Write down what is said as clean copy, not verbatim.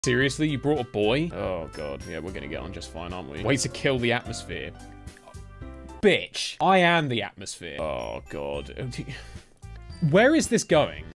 Seriously, you brought a boy? Oh god, yeah, we're gonna get on just fine, aren't we? Way to kill the atmosphere. Bitch, I am the atmosphere. Oh god. Where is this going?